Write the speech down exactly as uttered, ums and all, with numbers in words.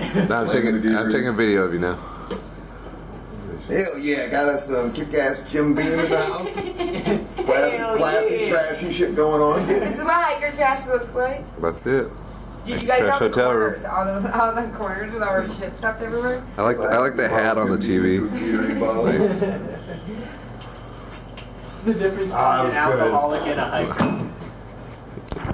No, I'm taking, I'm taking a video of you now. Hell yeah, got us some kick-ass Jim Beam in the house. Plastic, plastic yeah. trashy shit going on. This is what hiker trash looks like. That's it. Did you guys Trash know the hotel room. corners? All the, all the corners with our shit stuffed everywhere? I like, the, I like the hat on the T V. It's the difference between Ah, that an was good. alcoholic and a hiker.